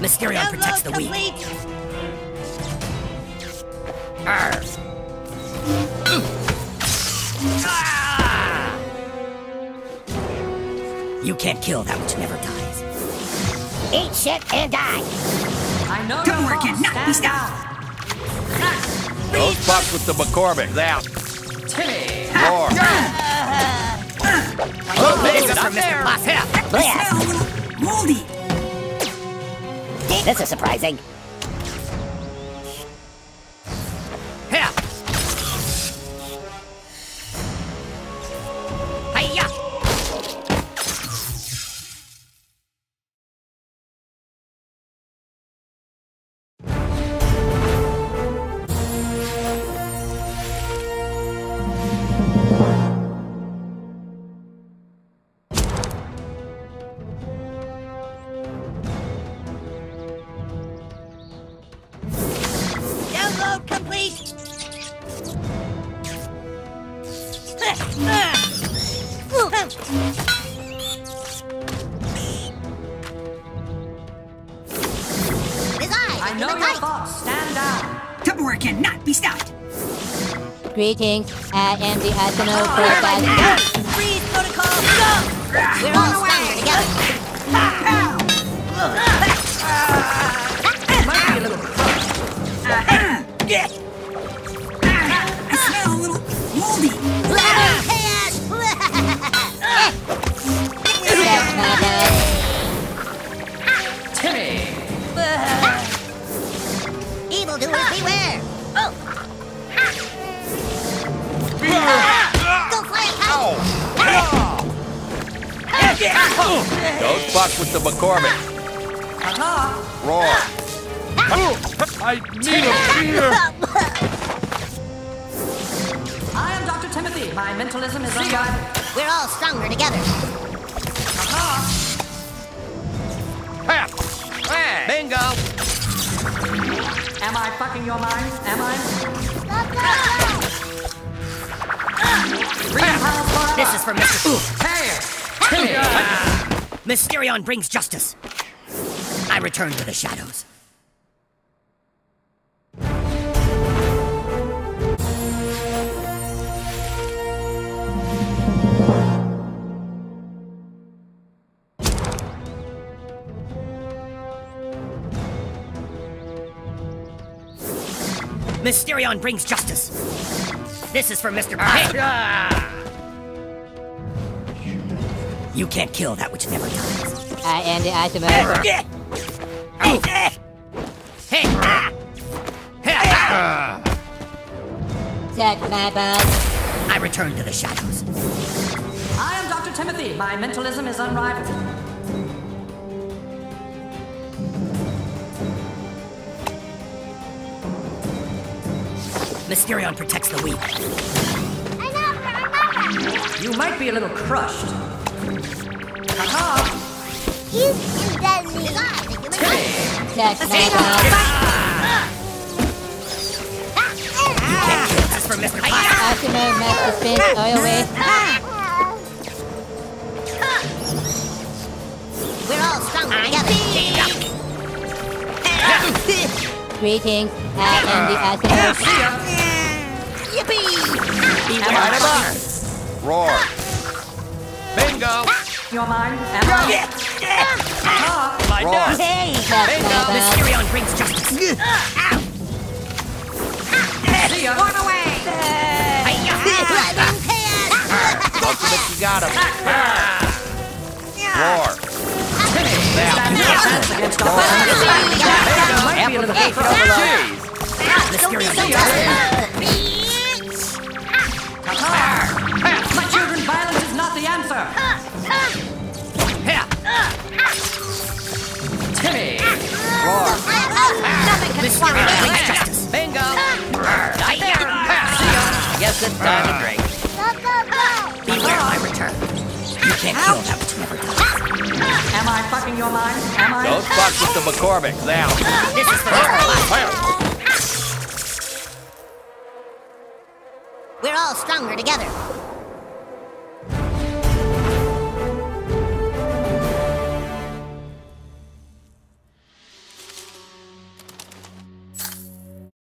Mysterion protects the weak. You can't kill that which never dies. Eat shit and die. I know Don't your work it, boss. not be Stand stopped. Don't fuck with the McCormick. Out. down. Timmy. Roar. This is for Mr. Boss. Smell a little moldy. This is surprising. Here. Hiya. Download complete. I know your boss. Stand down. Tupperware cannot be stopped. Greetings, I am the Arsenal Profile. Freeze protocol, go! We're all stronger together. Might be a little crushed. I smell a little moldy. Timmy. Evildoers beware! Oh! Go fly it, Don't fuck with the McCormick. Roar. I need a beer. I am Dr. Timothy. My mentalism is unrivaled. We're all stronger together. Bingo. Am I fucking your mind? Am I? Green pounds forever. This is for Mr. Ooh. Hey! Timmy! Mysterion brings justice. I return to the shadows. Mysterion brings justice. This is for Mr. You can't kill that which never dies. I am the Arsenal. Suck my balls. I return to the shadows. I am Dr. Timothy. My mentalism is unrivaled. Mysterion protects the weak. You might be a little crushed. Suck my balls. You can't kill this for Mr. Arsenal must dispense oil waste. We're all stronger together. Greetings, I am the Arsenal. Yippee! Light 'em up. Roar. Bingo. Your mind? Am I? Roar. Suck my balls. Mysterion brings justice. See ya. Run away! Ultimate, you got him. Roar. Stand your chance against all might be a little crushed. My children, violence is not the answer. Timmy. Roar. Mysterion brings justice. Bingo. Guess it's time to drink. Beware my return. You can't kill that which never dies. Am I fucking your mind? Am I? Don't fuck with the McCormick. Now. This is for We're all stronger together.